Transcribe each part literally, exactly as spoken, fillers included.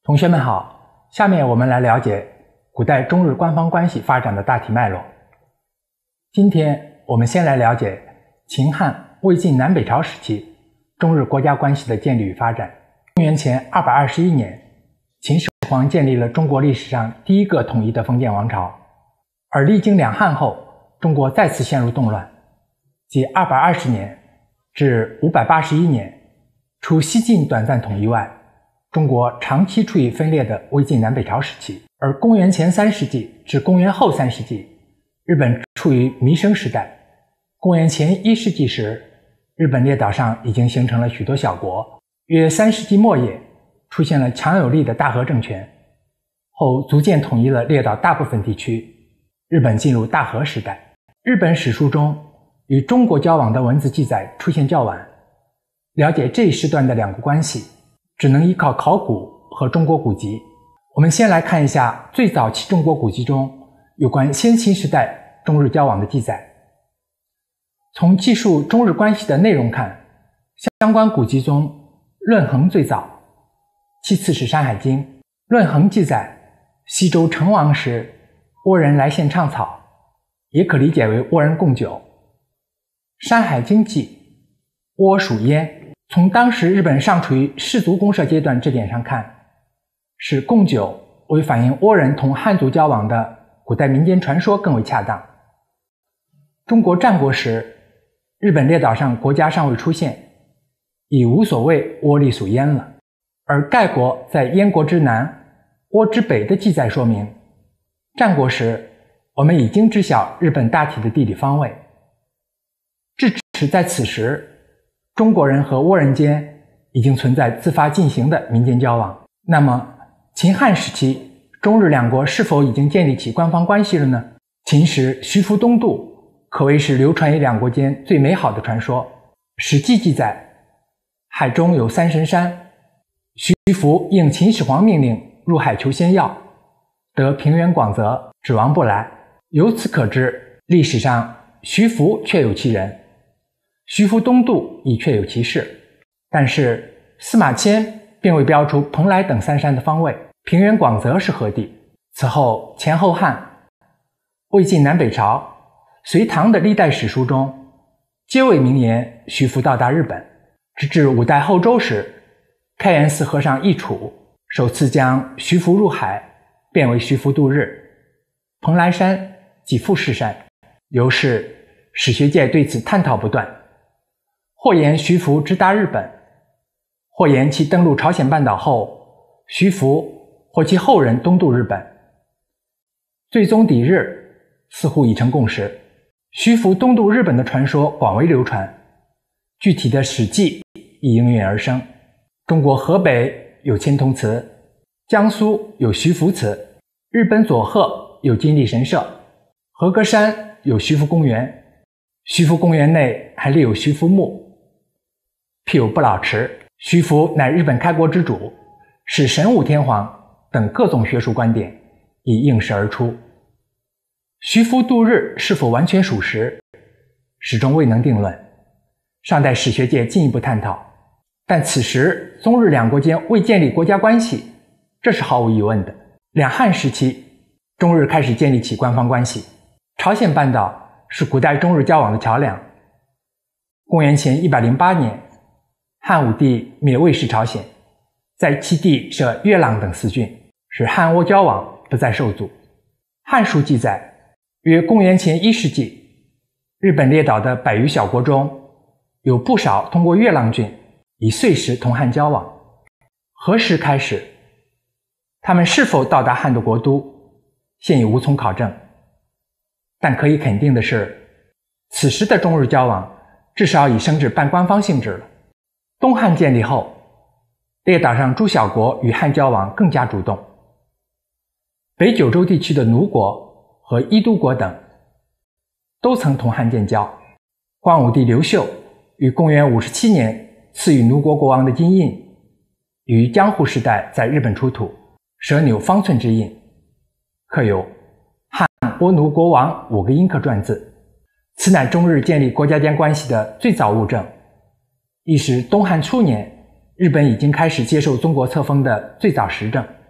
同学们好，下面我们来了解古代中日官方关系发展的大体脉络。今天我们先来了解秦汉、魏晋南北朝时期中日国家关系的建立与发展。公元前二百二十一年，秦始皇建立了中国历史上第一个统一的封建王朝，而历经两汉后，中国再次陷入动乱，即二百二十年至五百八十一年，除西晋短暂统一外，中国长期处于分裂的魏晋南北朝时期。而公元前三世纪至公元后三世纪，日本处于弥生时代。公元前一世纪时，日本列岛上已经形成了许多小国。约三世纪末叶，出现了强有力的大和政权，后逐渐统一了列岛大部分地区，日本进入大和时代。日本史书中与中国交往的文字记载出现较晚，了解这一时段的两国关系，只能依靠考古和中国古籍。我们先来看一下最早期中国古籍中有关先秦时代中日交往的记载。从记述中日关系的内容看，相关古籍中论衡最早，其次是山海经。论衡记载，西周成王时，倭人来献倡草，也可理解为倭人贡酒。山海经记，倭属燕。从当时日本尚处于氏族公社阶段这点上看，使贡酒为反映倭人同汉族交往的古代民间传说更为恰当。中国战国时，日本列岛上国家尚未出现，已无所谓倭隶属燕了。而盖国在燕国之南，倭之北的记载说明，战国时我们已经知晓日本大体的地理方位。至此在此时，中国人和倭人间已经存在自发进行的民间交往。那么秦汉时期中日两国是否已经建立起官方关系了呢？秦时徐福东渡可谓是流传于两国间最美好的传说。史记记载，海中有三神山，徐福应秦始皇命令入海求仙药，得平原广泽，指王不来。由此可知，历史上徐福确有其人，徐福东渡亦确有其事。但是司马迁并未标出蓬莱等三山的方位，平原广泽是何地？此后前后汉、魏晋南北朝、隋唐的历代史书中皆未明言徐福到达日本。直至五代后周时，开元寺和尚奕楚首次将徐福入海变为徐福渡日，蓬莱山即富士山。由是史学界对此探讨不断，或言徐福直达日本，或言其登陆朝鲜半岛后，徐福或其后人东渡日本。最终抵日似乎已成共识。徐福东渡日本的传说广为流传，具体的史记亦应运而生。中国河北有千童祠，江苏有徐福祠，日本佐贺有金立神社，和歌山有徐福公园，徐福公园内还立有徐福墓，辟有不老池。徐福乃日本开国之主，是神武天皇等各种学术观点已应时而出。徐福渡日是否完全属实，始终未能定论，尚待史学界进一步探讨。但此时中日两国间未建立国家关系，这是毫无疑问的。两汉时期，中日开始建立起官方关系。朝鲜半岛是古代中日交往的桥梁。公元前一百零八年，汉武帝灭魏氏朝鲜，在其地设月朗等四郡，使汉倭交往不再受阻。汉书记载，约公元前一世纪，日本列岛的百余小国中，有不少通过月朗郡以岁时同汉交往。何时开始，他们是否到达汉的国都，现已无从考证。但可以肯定的是，此时的中日交往至少已升至半官方性质了。东汉建立后，列岛上诸小国与汉交往更加主动。北九州地区的奴国和伊都国等都曾同汉建交。光武帝刘秀于公元五十七年赐予奴国国王的金印，于江户时代在日本出土，蛇钮方寸之印，刻有汉倭奴国王五个阴刻篆字，此乃中日建立国家间关系的最早物证，亦是东汉初年日本已经开始接受中国册封的最早实证。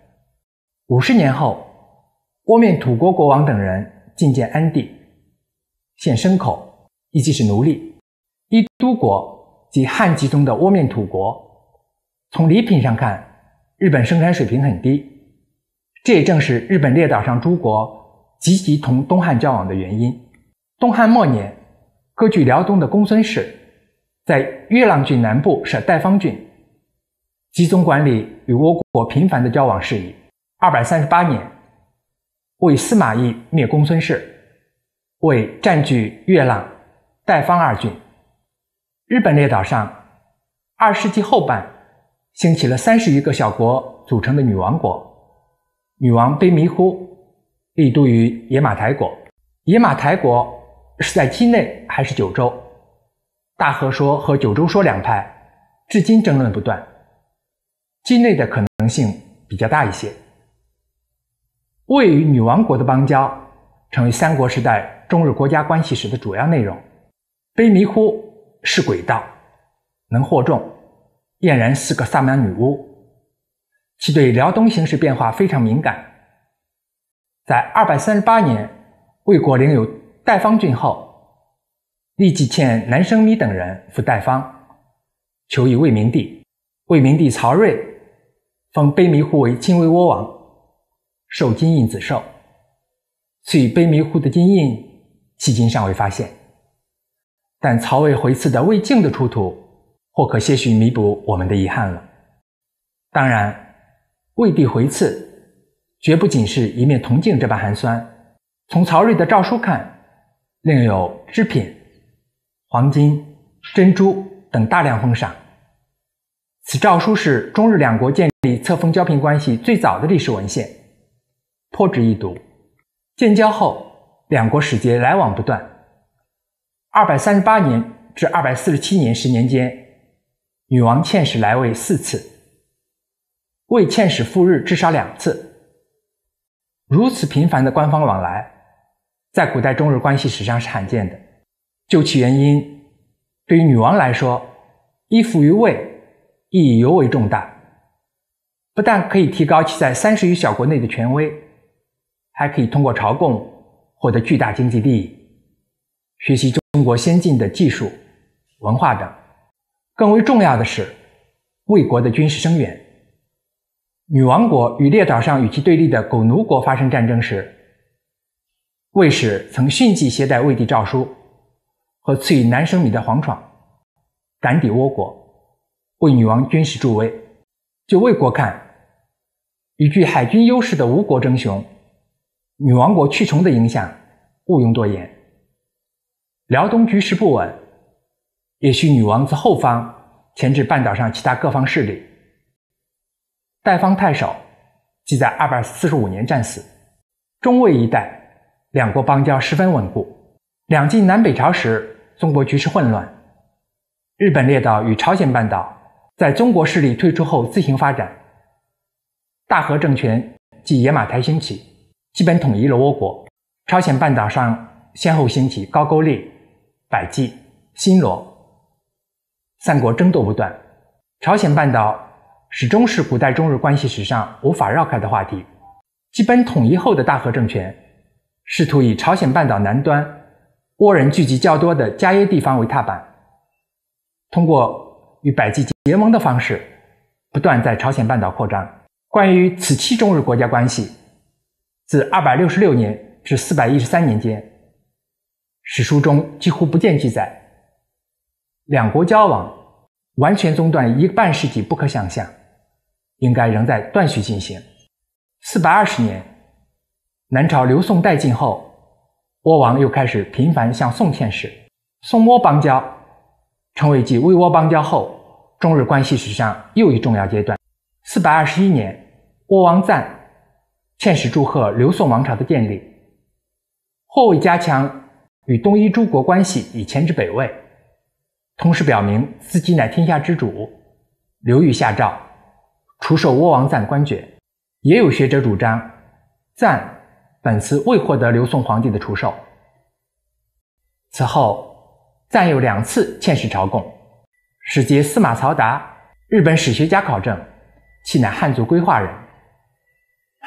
五十年后，倭面吐国国王等人觐见安帝，献牲口，亦即是奴隶。依都国即汉籍中的倭面吐国，从礼品上看，日本生产水平很低，这也正是日本列岛上诸国积极同东汉交往的原因。东汉末年，割据辽东的公孙氏在越浪郡南部设代方郡，集中管理与倭国频繁的交往事宜。二百三十八年，为司马懿灭公孙氏，为占据越浪、代方二郡。日本列岛上二世纪后半兴起了三十余个小国组成的女王国，女王卑弥呼立都于野马台国。野马台国是在畿内还是九州？大和说和九州说两派至今争论不断，畿内的可能性比较大一些。位于女王国的邦交成为三国时代中日国家关系史的主要内容。卑弥呼是鬼道，能惑众，俨然是个萨满女巫，其对辽东形势变化非常敏感。在二百三十八年魏国领有代方郡后，立即遣南生弥等人赴代方，求以魏明帝。魏明帝曹睿封卑弥呼为亲卫倭王，授金印子寿，赐予卑弥呼的金印迄今尚未发现，但曹魏回赐的魏境的出土或可些许弥补我们的遗憾了。当然，魏帝回赐绝不仅是一面铜镜这般寒酸，从曹睿的诏书看，另有织品、黄金、珍珠等大量封赏。此诏书是中日两国建立册封交聘关系最早的历史文献，颇值一读。建交后，两国使节来往不断。二百三十八年至二百四十七年十年间，女王遣使来魏四次，魏遣使赴日至少两次。如此频繁的官方往来，在古代中日关系史上是罕见的。究其原因，对于女王来说，依附于魏意义尤为重大，不但可以提高其在三十余小国内的权威，还可以通过朝贡获得巨大经济利益，学习中国先进的技术、文化等。更为重要的是，魏国的军事声援。女王国与列岛上与其对立的狗奴国发生战争时，魏使曾迅即携带魏帝诏书和赐予南生米的黄闯，赶抵倭国，为女王军事助威。就魏国看，与具海军优势的吴国争雄，女王国屈从的影响毋庸多言。辽东局势不稳，也需女王自后方牵制半岛上其他各方势力。代方太守即在二百四十五年战死。中魏一带两国邦交十分稳固。两晋南北朝时，中国局势混乱，日本列岛与朝鲜半岛在中国势力退出后自行发展。大和政权即野马台兴起，基本统一了倭国。朝鲜半岛上先后兴起高句丽、百济、新罗，三国争斗不断。朝鲜半岛始终是古代中日关系史上无法绕开的话题。基本统一后的大和政权试图以朝鲜半岛南端倭人聚集较多的迦耶地方为踏板，通过与百济结盟的方式不断在朝鲜半岛扩张。关于此期中日国家关系，自二百六十六年至四百一十三年间，史书中几乎不见记载。两国交往完全中断一个半世纪不可想象，应该仍在断续进行。四百二十年，南朝刘宋代尽后，倭王又开始频繁向宋遣使，宋倭邦交成为继魏倭邦交后中日关系史上又一重要阶段。四百二十一年，倭王赞遣使祝贺刘宋王朝的建立，或为加强与东夷诸国关系以钳制北魏，同时表明自己乃天下之主，刘裕下诏除授倭王赞官爵。也有学者主张赞本次未获得刘宋皇帝的除授。此后赞有两次遣使朝贡。使节司马曹达，日本史学家考证其乃汉族归化人。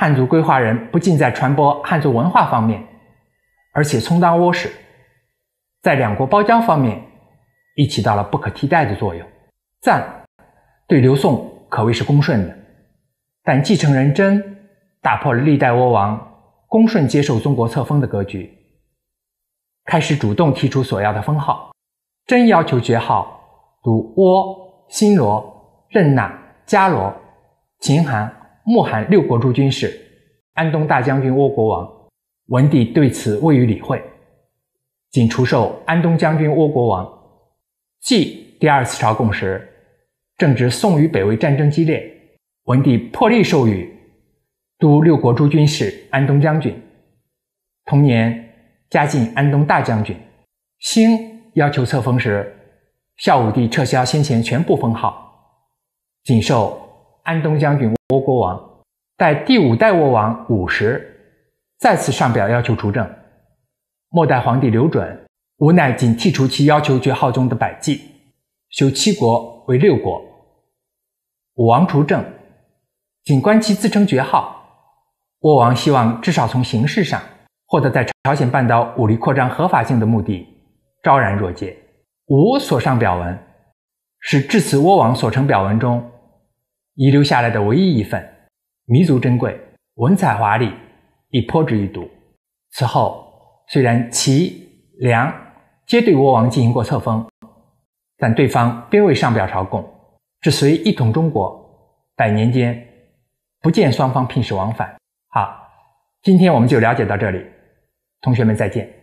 汉族归化人不仅在传播汉族文化方面，而且充当窝使，在两国包浆方面亦起到了不可替代的作用。赞对刘宋可谓是恭顺的，但继承人真打破了历代倭王恭顺接受中国册封的格局，开始主动提出所要的封号。真要求爵号如倭、新罗、任那、迦罗、秦韩、穆罕六国诸军事、安东大将军倭国王。文帝对此未予理会，仅除授安东将军倭国王。继第二次朝贡时，正值宋与北魏战争激烈，文帝破例授予都六国诸军事安东将军，同年加进安东大将军。兴要求册封时，孝武帝撤销先前全部封号，仅授安东将军倭国王。待第五代倭王武时，再次上表要求除政，末代皇帝刘准无奈仅剔除其要求爵号中的百济，修七国为六国。武王除政，仅观其自称爵号，倭王希望至少从形式上获得在朝鲜半岛武力扩张合法性的目的，昭然若揭。武所上表文是至此倭王所成表文中遗留下来的唯一一份，弥足珍贵，文采华丽，亦颇值一读。此后虽然齐、梁皆对倭王进行过册封，但对方并未上表朝贡，至隋一统中国百年间不见双方聘使往返。好，今天我们就了解到这里，同学们再见。